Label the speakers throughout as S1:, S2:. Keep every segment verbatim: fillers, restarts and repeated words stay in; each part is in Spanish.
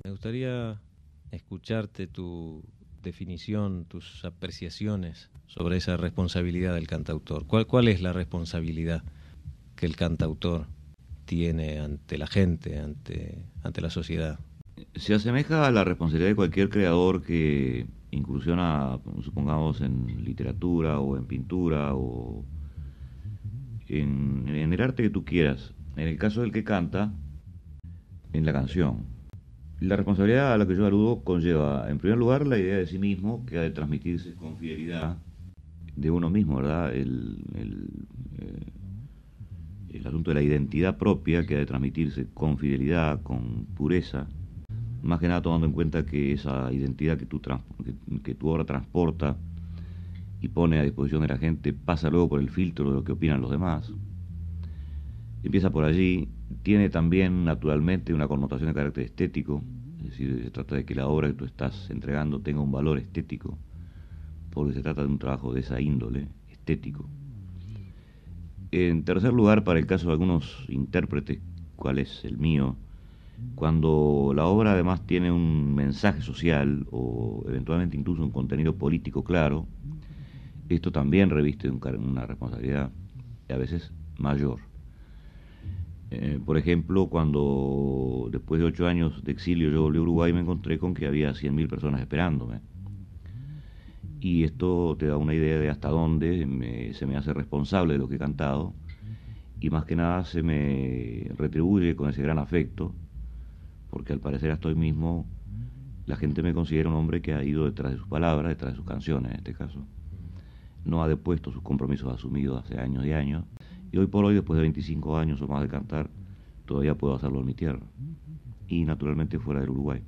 S1: Me gustaría escucharte tu definición, tus apreciaciones sobre esa responsabilidad del cantautor. ¿Cuál, cuál es la responsabilidad que el cantautor tiene ante la gente, ante, ante la sociedad?
S2: Se asemeja a la responsabilidad de cualquier creador que incursiona, supongamos, en literatura o en pintura o en, en el arte que tú quieras. En el caso del que canta, en la canción. La responsabilidad a la que yo aludo conlleva, en primer lugar, la idea de sí mismo, que ha de transmitirse con fidelidad de uno mismo, ¿verdad? El, el, eh, el asunto de la identidad propia, que ha de transmitirse con fidelidad, con pureza, más que nada tomando en cuenta que esa identidad que tu, trans, que, que tu obra transporta y pone a disposición de la gente pasa luego por el filtro de lo que opinan los demás. Empieza por allí, tiene también naturalmente una connotación de carácter estético, es decir, se trata de que la obra que tú estás entregando tenga un valor estético, porque se trata de un trabajo de esa índole, estético. En tercer lugar, para el caso de algunos intérpretes, cual es el mío, cuando la obra además tiene un mensaje social o eventualmente incluso un contenido político claro, esto también reviste un, una responsabilidad a veces mayor. Eh, por ejemplo, cuando después de ocho años de exilio yo volví a Uruguay, me encontré con que había cien mil personas esperándome. Y esto te da una idea de hasta dónde me, se me hace responsable de lo que he cantado, y más que nada se me retribuye con ese gran afecto, porque al parecer hasta hoy mismo la gente me considera un hombre que ha ido detrás de sus palabras, detrás de sus canciones en este caso. No ha depuesto sus compromisos asumidos hace años y años, y hoy por hoy, después de veinticinco años o más de cantar, todavía puedo hacerlo en mi tierra, y naturalmente fuera del Uruguay.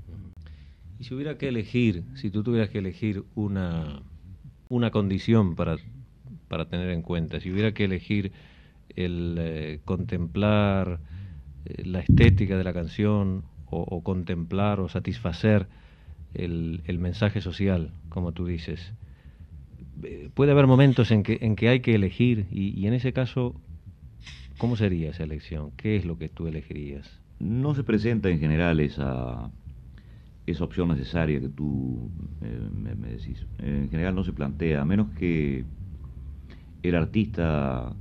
S1: Y si hubiera que elegir, si tú tuvieras que elegir una, una condición para, para tener en cuenta, si hubiera que elegir el eh, contemplar eh, la estética de la canción o, o contemplar o satisfacer el, el mensaje social, como tú dices, eh, puede haber momentos en que, en que hay que elegir y, y en ese caso, ¿cómo sería esa elección? ¿Qué es lo que tú elegirías?
S2: No se presenta en general esa, esa opción necesaria que tú eh, me, me decís. En general no se plantea, a menos que el artista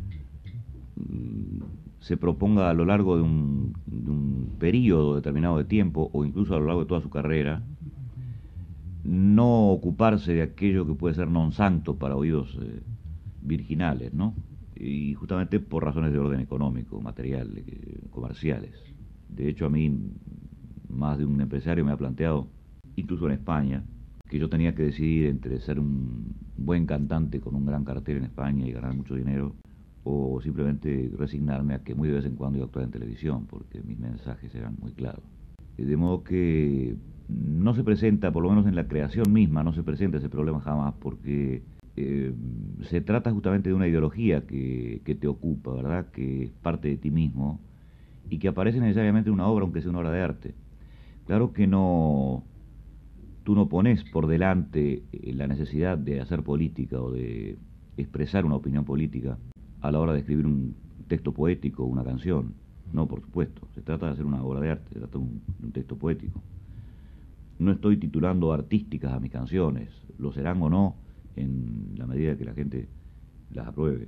S2: mm, se proponga a lo largo de un, de un periodo determinado de tiempo o incluso a lo largo de toda su carrera no ocuparse de aquello que puede ser non santo para oídos eh, virginales, ¿no? Y justamente por razones de orden económico, material, eh, comerciales. De hecho, a mí más de un empresario me ha planteado, incluso en España, que yo tenía que decidir entre ser un buen cantante con un gran cartel en España y ganar mucho dinero, o simplemente resignarme a que muy de vez en cuando iba a actuar en televisión, porque mis mensajes eran muy claros. De modo que no se presenta, por lo menos en la creación misma, no se presenta ese problema jamás, porque eh, se trata justamente de una ideología que, que te ocupa, ¿verdad? Que es parte de ti mismo y que aparece necesariamente en una obra, aunque sea una obra de arte. Claro que no, tú no pones por delante la necesidad de hacer política o de expresar una opinión política a la hora de escribir un texto poético o una canción. No, por supuesto, se trata de hacer una obra de arte, se trata de un, un texto poético. No estoy titulando artísticas a mis canciones, lo serán o no en la medida que la gente las apruebe.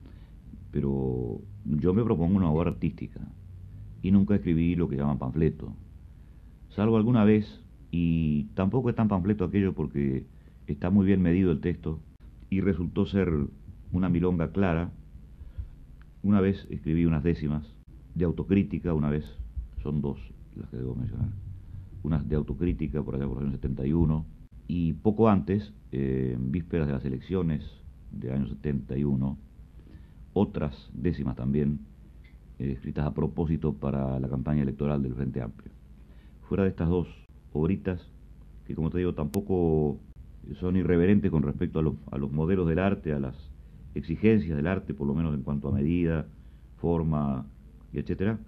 S2: Pero yo me propongo una obra artística y nunca escribí lo que llaman panfleto, salvo alguna vez, y tampoco es tan panfleto aquello porque está muy bien medido el texto y resultó ser una milonga clara. Una vez escribí unas décimas de autocrítica, una vez, son dos las que debo mencionar, unas de autocrítica por allá por el año setenta y uno, y poco antes, eh, en vísperas de las elecciones del año setenta y uno, otras décimas también, eh, escritas a propósito para la campaña electoral del Frente Amplio. Fuera de estas dos obritas, que como te digo, tampoco son irreverentes con respecto a los, a los modelos del arte, a las exigencias del arte, por lo menos en cuanto a medida, forma, y etcétera,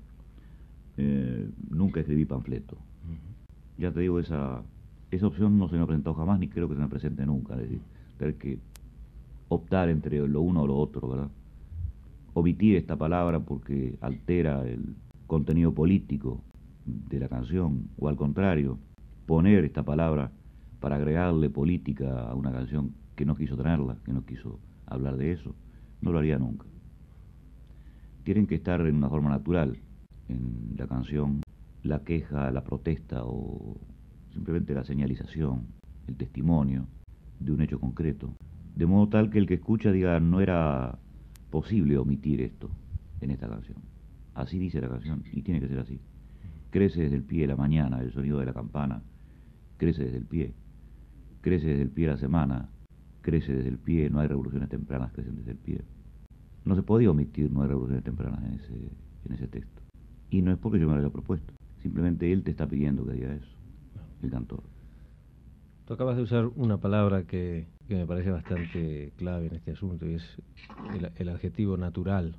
S2: eh, nunca escribí panfleto. Ya te digo, esa, esa opción no se me ha presentado jamás, ni creo que se me presente nunca, es decir, tener que optar entre lo uno o lo otro, ¿verdad? Omitir esta palabra porque altera el contenido político de la canción, o al contrario, poner esta palabra para agregarle política a una canción que no quiso tenerla, que no quiso hablar de eso, no lo haría nunca. Tienen que estar en una forma natural en la canción, la queja, la protesta o simplemente la señalización, el testimonio de un hecho concreto, de modo tal que el que escucha diga no era posible omitir esto en esta canción. Así dice la canción y tiene que ser así. Crece desde el pie la mañana, el sonido de la campana, crece desde el pie, crece desde el pie la semana, crece desde el pie, no hay revoluciones tempranas, crecen desde el pie. No se podía omitir no hay revoluciones tempranas en ese, en ese texto. Y no es porque yo me lo haya propuesto, simplemente él te está pidiendo que diga eso, el cantor.
S1: Tú acabas de usar una palabra que, que me parece bastante clave en este asunto y es el, el adjetivo natural.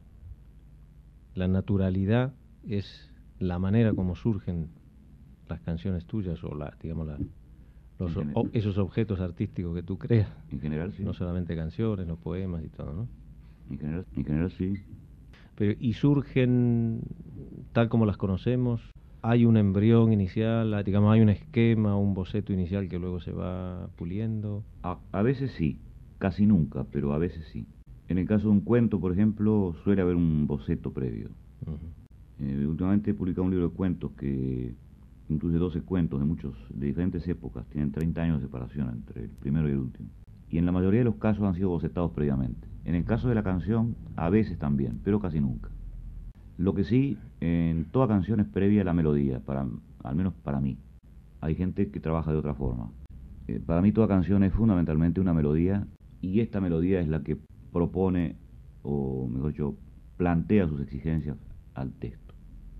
S1: La naturalidad es la manera como surgen las canciones tuyas o la, digamos, la, los, o, esos objetos artísticos que tú creas.
S2: En general sí.
S1: No solamente canciones, los poemas y todo, ¿no?
S2: En general, en general sí.
S1: Pero, ¿y surgen tal como las conocemos? ¿Hay un embrión inicial, digamos, hay un esquema, un boceto inicial que luego se va puliendo?
S2: A, a veces sí, casi nunca, pero a veces sí. En el caso de un cuento, por ejemplo, suele haber un boceto previo. Uh-huh. Eh, últimamente he publicado un libro de cuentos que incluye doce cuentos de muchos, de diferentes épocas, tienen treinta años de separación entre el primero y el último. Y en la mayoría de los casos han sido bocetados previamente. En el caso de la canción, a veces también, pero casi nunca. Lo que sí, en toda canción es previa la melodía, para, al menos para mí. Hay gente que trabaja de otra forma. Eh, para mí toda canción es fundamentalmente una melodía, y esta melodía es la que propone, o mejor dicho, plantea sus exigencias al texto.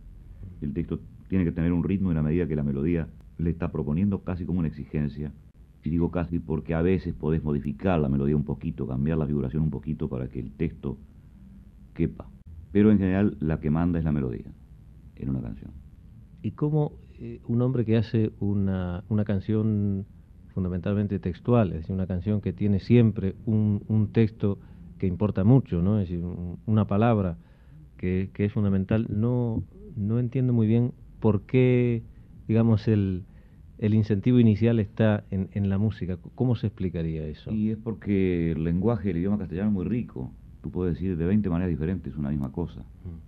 S2: El texto tiene que tener un ritmo y una medida que la melodía le está proponiendo casi como una exigencia. Y digo casi porque a veces podés modificar la melodía un poquito, cambiar la figuración un poquito para que el texto quepa. Pero en general la que manda es la melodía en una canción.
S1: ¿Y cómo eh, un hombre que hace una, una canción fundamentalmente textual, es decir, una canción que tiene siempre un, un texto que importa mucho, ¿no? Es decir, un, una palabra que, que es fundamental, no, no entiendo muy bien por qué, digamos, el, el incentivo inicial está en, en la música? ¿Cómo se explicaría eso?
S2: Y es porque el lenguaje del idioma castellano es muy rico. Tú puedes decir de veinte maneras diferentes una misma cosa.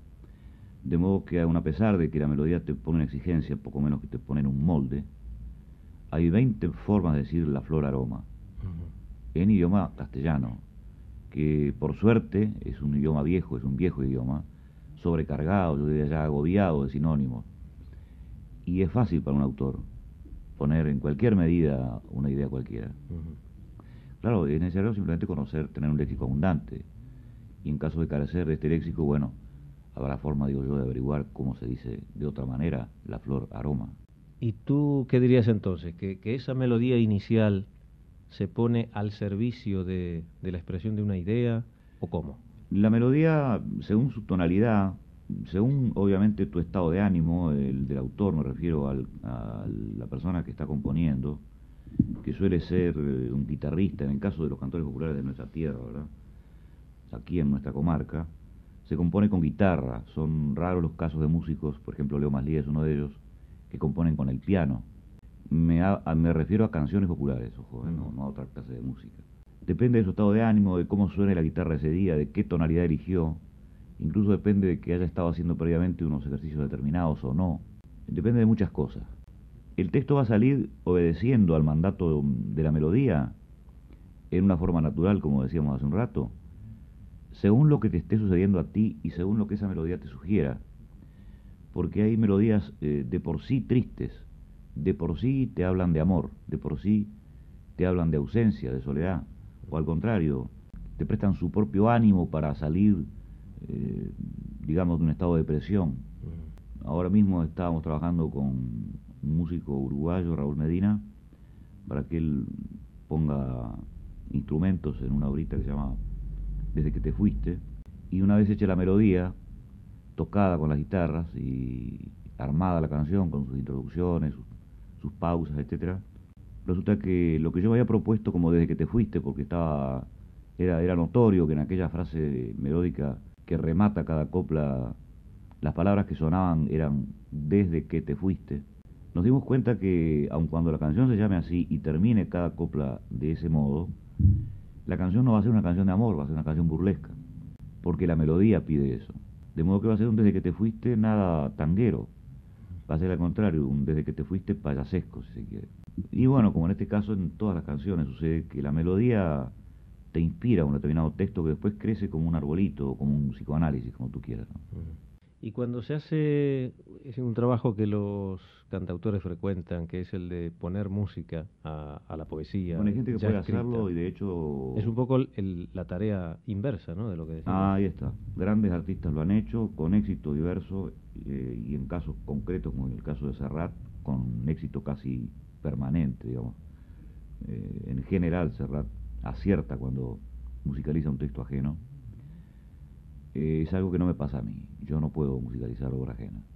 S2: De modo que aun a pesar de que la melodía te pone una exigencia, poco menos que te pone en un molde, hay veinte formas de decir la flor aroma. Uh-huh. En idioma castellano, que por suerte es un idioma viejo, es un viejo idioma, sobrecargado, yo diría ya agobiado de sinónimos. Y es fácil para un autor poner en cualquier medida una idea cualquiera. Uh-huh. Claro, es necesario simplemente conocer, tener un léxico abundante. Y en caso de carecer de este léxico, bueno, habrá forma, digo yo, de averiguar cómo se dice de otra manera la flor aroma.
S1: ¿Y tú qué dirías entonces? ¿Que, que esa melodía inicial se pone al servicio de, de la expresión de una idea o cómo?
S2: La melodía, según su tonalidad, según obviamente tu estado de ánimo, el del autor, me refiero al, a la persona que está componiendo, que suele ser un guitarrista, en el caso de los cantores populares de nuestra tierra, ¿verdad? Aquí en nuestra comarca, se compone con guitarra. Son raros los casos de músicos, por ejemplo Leo Maslía es uno de ellos, que componen con el piano. Me, a, a, me refiero a canciones populares, ojo, ¿eh? no, no a otra clase de música. Depende de su estado de ánimo, de cómo suene la guitarra ese día, de qué tonalidad eligió. Incluso depende de que haya estado haciendo previamente unos ejercicios determinados o no. Depende de muchas cosas. El texto va a salir obedeciendo al mandato de la melodía en una forma natural, como decíamos hace un rato, según lo que te esté sucediendo a ti y según lo que esa melodía te sugiera. Porque hay melodías eh, de por sí tristes, de por sí te hablan de amor, de por sí te hablan de ausencia, de soledad, o al contrario, te prestan su propio ánimo para salir, eh, digamos, de un estado de depresión. Ahora mismo estábamos trabajando con un músico uruguayo, Raúl Medina, para que él ponga instrumentos en una obrita que se llama Desde que te fuiste, y una vez hecha la melodía, tocada con las guitarras y armada la canción con sus introducciones, sus, sus pausas, etcétera, resulta que lo que yo había propuesto como Desde que te fuiste, porque estaba era, era notorio que en aquella frase melódica que remata cada copla las palabras que sonaban eran desde que te fuiste, nos dimos cuenta que aun cuando la canción se llame así y termine cada copla de ese modo, la canción no va a ser una canción de amor, va a ser una canción burlesca, porque la melodía pide eso. De modo que va a ser un desde que te fuiste nada tanguero, va a ser al contrario, un desde que te fuiste payasesco, si se quiere. Y bueno, como en este caso en todas las canciones sucede que la melodía te inspira un determinado texto que después crece como un arbolito o como un psicoanálisis, como tú quieras, ¿no?
S1: Ujú. Y cuando se hace es un trabajo que los cantautores frecuentan, que es el de poner música a, a la poesía
S2: Bueno, hay gente que
S1: ya
S2: puede
S1: escrita,
S2: hacerlo y de hecho...
S1: es un poco el- el- la tarea inversa, ¿no?, de lo que decimos.
S2: Ah, ahí está. Grandes artistas lo han hecho con éxito diverso eh, y en casos concretos, como en el caso de Serrat, con éxito casi permanente, digamos. Eh, en general, Serrat acierta cuando musicaliza un texto ajeno. Eh, es algo que no me pasa a mí. Yo no puedo musicalizar obra ajena.